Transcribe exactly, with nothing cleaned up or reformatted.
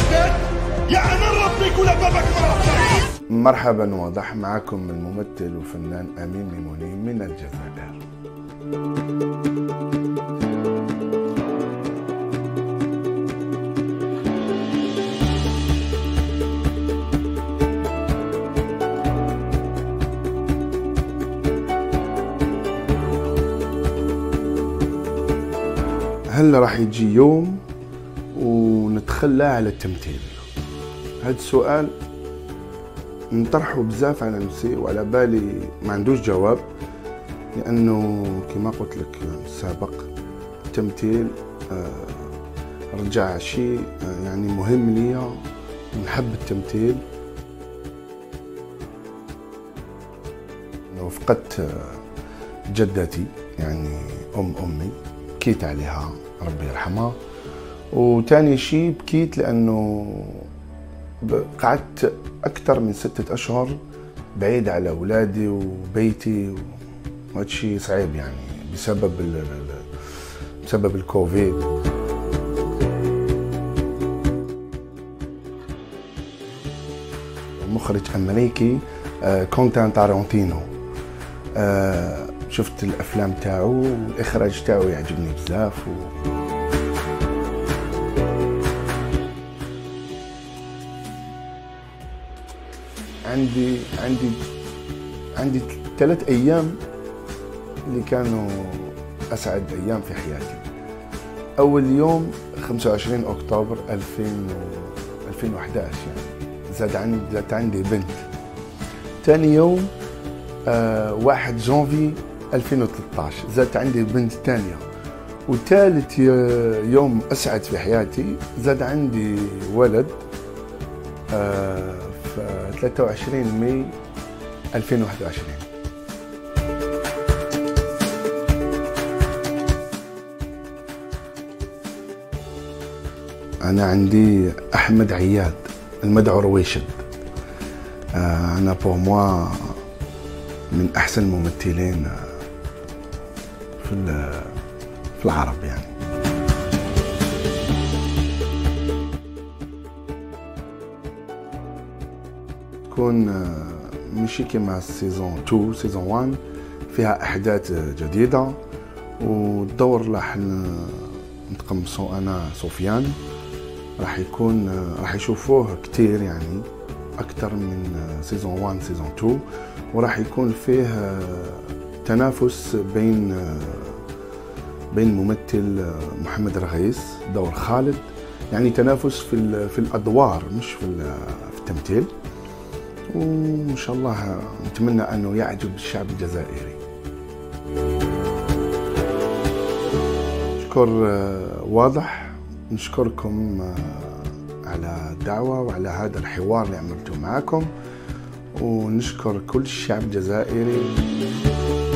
جداد يا أنا ربك ولا بابك مرة. مرحبا واضح، معكم الممثل وفنان أمين ميموني من الجزائر. هل راح يجي يوم ونتخلى على التمثيل؟ هذا السؤال نطرحه بزاف على نفسي وعلى بالي ما عندوش جواب، لانه كما قلت لك سابق التمثيل رجع شيء يعني مهم ليا ونحب التمثيل. فقدت جدتي يعني ام امي، بكيت عليها ربي يرحمها، وتاني شيء بكيت لانه قعدت اكثر من ستة اشهر بعيد على اولادي وبيتي، وهذا شيء صعيب يعني بسبب ال بسبب الكوفيد. مخرج امريكي كوينتين تارانتينو، شفت الافلام تاعو والاخراج تاعو يعجبني بزاف و... عندي عندي عندي ثلاث ايام اللي كانوا اسعد ايام في حياتي. اول يوم خمسة وعشرين اكتوبر ألفين وأحد عشر، يعني زاد عندي زاد عندي بنت. ثاني يوم آه واحد جانفي ألفين وثلاثة عشر، زاد عندي بنت ثانيه. وثالث يوم اسعد في حياتي زاد عندي ولد آه في ثلاثة وعشرين ماي ألفين وواحد وعشرين. أنا عندي أحمد عياد المدعو رويشد، آه أنا بور موا من أحسن الممثلين في في العرب يعني. تكون ماشي كيما سيزون اثنين، سيزون واحد فيها أحداث جديدة، والدور راح نتقمصو أنا سفيان، راح يكون راح يشوفوه كتير يعني أكثر من سيزون واحد سيزون اثنين، وراح يكون فيه تنافس بين بين الممثل محمد رغيس دور خالد، يعني تنافس في في الأدوار مش في في التمثيل. وإن شاء الله نتمنى أنه يعجب الشعب الجزائري. شكر واضح، نشكركم على الدعوة وعلى هذا الحوار اللي عملته معكم، ونشكر كل الشعب الجزائري.